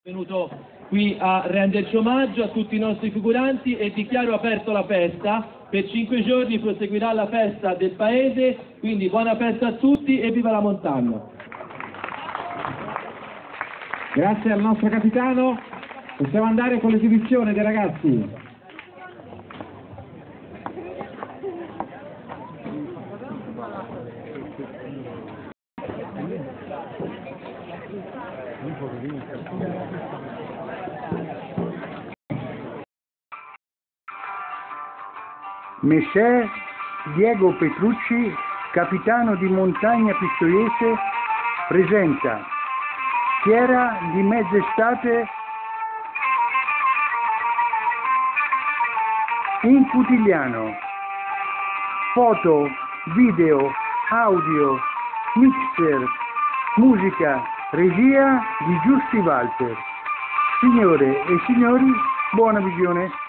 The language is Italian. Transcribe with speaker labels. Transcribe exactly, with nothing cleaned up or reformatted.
Speaker 1: Venuto qui a renderci omaggio a tutti i nostri figuranti e dichiaro aperto la festa. Per cinque giorni proseguirà la festa del paese, quindi buona festa a tutti e viva la montagna.
Speaker 2: Grazie al nostro capitano, possiamo andare con l'esibizione dei ragazzi.
Speaker 3: Messer Diego Petrucci, capitano di Montagna Pistoiese, presenta Fiera di Mezz'estate in Cutigliano. Foto, video, audio, mixer, musica, regia di Giusti Walter. Signore e signori, buona visione.